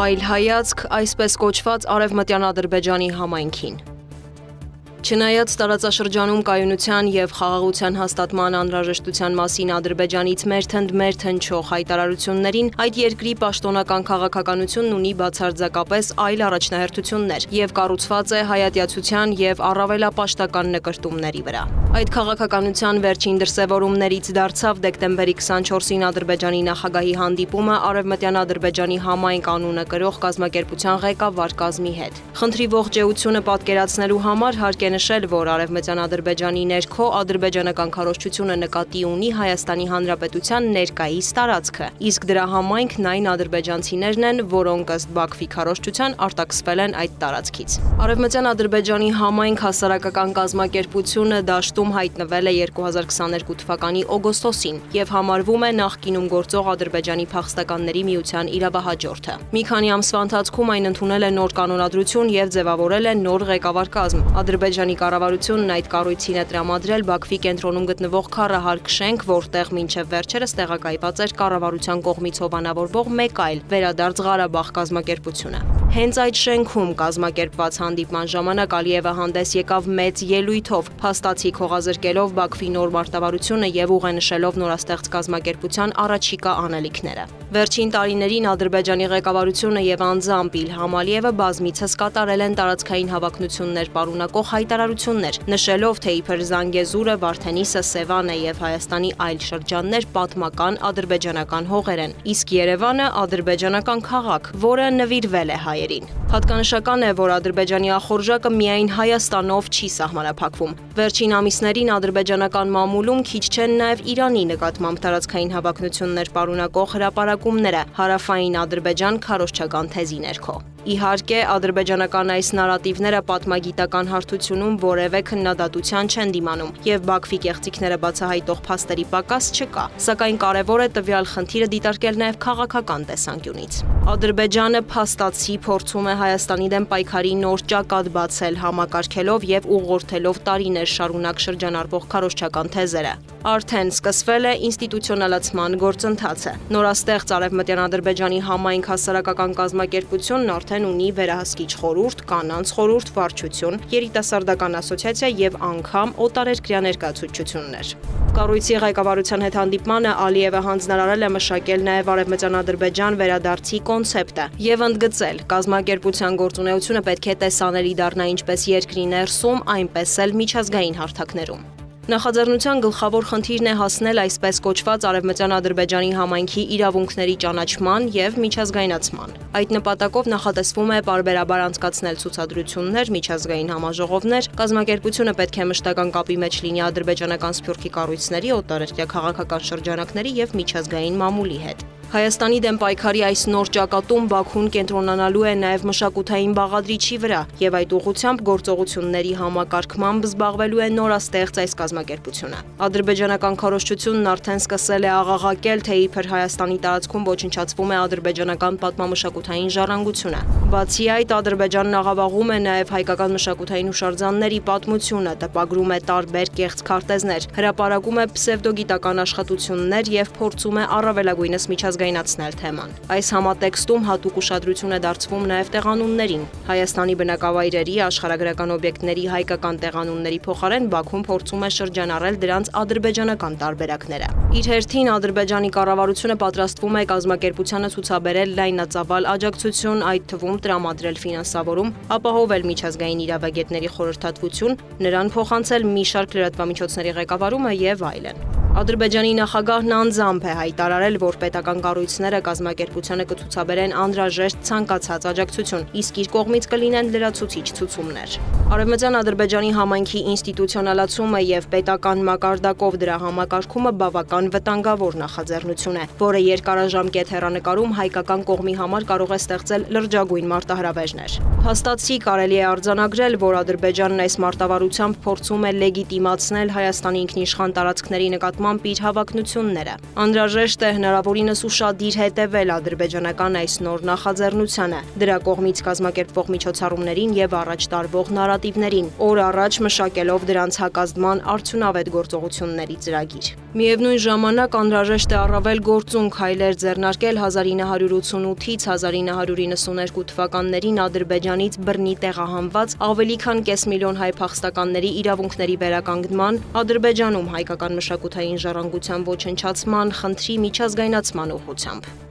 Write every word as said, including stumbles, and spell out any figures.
Այլ հայացք, այսպես կոչված Արևմտյան Ադրբեջանի համայնքին։ Չնայած տարածաշրջանում կայունության և խաղաղության հաստատման անհրաժեշտության մասին Ադրբեջանից մերթընդմերթ հնչող հայտարարություններին, այդ երկրի պաշտոնական քաղաքականությունն ունի բացարձակապես այլ առաջնահերթություններ և կառուցված է հայատյացության և առավելապաշտական նկրտումների վրա։ Այդ քաղաքականության վերջին դրսևորումներից դարձավ դեկտեմբերի քսանչորսին Ադրբեջանի նախագահի հանդիպումը Արևմտյան Ադրբեջանի համայնք անունը կրող կազմակերպության ղեկավար կազմի հետ։ Խնդրի ողջեությունը պատկերացնելու համար հարկ է նշել, որ Արևմտյան Ադրբեջանի ներքո ադրբեջանական քարոզչությունը նկատի ունի Հայաստանի Հանրապետության ներկայիս տարածքը, իսկ դրա համայնքն այն ադրբեջանցիներն են, որոնք ըստ Բաքվի քարոզչության արտաքսվել են այդ տարածքից։ Արևմտյան Ադրբեջանի համայնք հասարակական կազմակերպությունը դաշտում հայտնվել է երկու հազար քսաներկու թվականի օգոստոսին և համարվում է նախկինում գործող Ադրբեջանի փախստականների միության իրավահաջորդը։ Մի քանի ամսվա ընթացքում այն ընդունել է նոր կանոնադրություն և ձևավորել է նոր ղեկավար կազմ։ Ադրբեջանի կառավարությունն այդ կառույցին է տրամադրել Բաքվի կենտրոնում գտնվող քառահարկ շենք, որտեղ մինչև վերջերս տեղակայված էր կառավարության կողմից հովանավորվող մեկ այլ վերադարձ Ղարաբաղ կազմակերպությունը։ Հենց այդ շենքում կազմակերպված հանդիպման ժամանակ Ալիևը հանդես եկավ մեծ ելույթով, փաստացի քողազրկելով Բաքվի նոր մարտավարությունը և ուղենշելով նորաստեղծ կազմակերպության առաջիկա անելիքները։ Վերջին տարիներին Ադրբեջանի ղեկավարությունը և անձամբ Իլհամ Ալիևը բազմիցս կատարել են տարածքային հավակնություններ պարունակող հայտարարություններ, նշելով, թե իբր Զանգեզուրը, Վարդենիսը, Սևանը և Հայաստանի այլ շրջաններ պատմական ադրբեջանական հողեր են, իսկ Երևանը ադրբեջանական քաղաք, որը նվիրվել է հայերին։ Հատկանշական է, որ Ադրբեջանի ախորժակը միայն Հայաստանով չի սահմանափակվում։ Վերջին ամիսներին ադրբեջանական մամուլում քիչ չեն նաև Իրանի նկատմամբ տարածքային հավակնություններ պարունակող հրապարակումները հարավային Ադրբեջան քարոզչական թեզի ներքո։ Իհարկե, ադրբեջանական այս նարատիվները պատմագիտական հարթությունում որևէ քննադատության չեն դիմանում, և Բաքվի կեղծիքները բացահայտող փաստերի պակաս չկա, սակայն կարևոր է տվյալ խնդիրը դիտարկել նաև քաղաքական տեսանկյունից։ Ադրբեջանը փաստացի փորձում է Հայաստանի դեմ պայքարի նոր ճակատ բացել, համակարգելով և ուղղորդելով տարիներ շարունակ շրջանառվող քարոզչական թեզերը։ Արդեն սկսվել է ինստիտուցիոնալացման գործընթացը։ Նորաստեղծ Արևմտյան Ադրբեջանի համայնք հասարակական կազմակերպությունն արդեն ունի վերահսկիչ խորհուրդ, կանանց խորհուրդ, վարչություն, երիտասարդական ասոցիացիա և անգամ օտարերկրյա ներկայացուցչություններ։ Կառույցի ղեկավարության հետ հանդիպմանը Ալիևը հանձնարարել է մշակել նաև Արևմտյան Ադրբեջան վերադարձի կոնցեպտը և ընդգծել, կազմակերպության գործունեությունը պետք է տեսանելի դառնա ինչպես երկրի ներսում, այնպես էլ միջազգային հարթակներում։ Նախաձեռնության գլխավոր խնդիրն է հասնել այսպես կոչված Արևմտյան Ադրբեջանի համայնքի իրավունքների ճանաչման և միջազգայնացման։ Այդ նպատակով նախատեսվում է պարբերաբար անցկացնել ցուցադրություններ, միջազգային համաժողովներ, կազմակերպությունը պետք է մշտական կապի մեջ լինի ադրբեջանական սփյուռքի կառույցների, օտարերկրյա քաղաքական շրջանակների և միջազգային մամուլի հետ։ Հայաստանի դեմ պայքարի այս նոր ճակատում Բաքուն կենտրոնանալու է նաև մշակութային բաղադրիչի վրա և այդ ուղղությամբ գործողությունների համակարգմամբ զբաղվելու է նորաստեղծ այս կազմակերպությունը։ Ադրբեջանական քարոզչությունն արդեն սկսել է աղաղակել, թե իբր Հայաստանի տարածքում ոչնչացվում է ադրբեջանական պատմամշակութային ժառանգությունը։ Բացի այդ, Ադրբեջանն աղավաղում է նաև հայկական մշակութային հուշարձանների պատմությունը, տպագրում է տարբեր կեղծ քարտեզներ, հրապարակում է պսևդոգիտական աշխատություններ և փորձում է առավելագույնս միջազգայնացնել թեման։ Այս համատեքստում հատուկ ուշադրություն է դարձվում նաև տեղանուններին։ Հայաստանի բնակավայրերի, աշխարհագրական օբյեկտների հայկական տեղանունների փոխարեն Բաքուն փորձում է շրջանառել դրանց ադրբեջանական տարբերակները։ Իր հերթին Ադրբեջանի կառավարությունը պատրաստվում է կազմակերպությանը ցուցաբերել լայնածավալ աջակցություն, այդ թվում տրամադրել ֆինանսավորում, ապահովել միջազգային իրավագետների խորհրդատվություն, նրան փոխանցել մի շարք լրատվամիջոցների ղեկավարումը և այլն։ Ադրբեջանի նախագահն անձամբ է հայտարարել, որ պետական կառույցները կազմակերպությանը կցուցաբերեն անհրաժեշտ ցանկացած աջակցություն, իսկ իր կողմից կլինեն լրացուցիչ ցուցումներ։ Արևմտյան Ադրբեջանի համայնքի ինստիտուցիոնալացումը և պետական մակարդակով դրա համակարգումը բավական վտանգավոր նախաձեռնություն է, որը երկարաժամկետ հեռանկարում հայկական կողմի համար կարող է ստեղծել լրջագույն մարտահրավերներ։ Փաստացի կարելի է արձանագրել, որ Ադրբեջանն այս մարտավարությամբ փորձում է լեգիտիմացնել Հայաստանի ինքնիշխան տարածքների նկատմամբ իր հավակնությունները։ Անհրաժեշտ է հնարավորինս ուշադիր հետևել ադրբեջանական այս նոր նախաձեռնությանը, դրա կողմից կազմակերպվող միջոցառումներին և առաջ տարվող նարատիվներին, օր առաջ մշակելով դրանց հակազդման արդյունավետ գործողությունների ծրագիր։ Միևնույն ժամանակ անհրաժեշտ է առավել գործուն քայլեր ձեռնարկել հազար ինը հարյուր ութսունութից հազար ինը հարյուր իննսուներկու թվականներին Ադրբեջանից բռնի տեղահանված ավելի քան կես միլիոն հայ փախստականների իրավունքների վերականգնման, Ադրբեջանում հայկական մշակութային ժառանգության ոչնչացման խնդրի միջազգայնացման ուղղությամբ։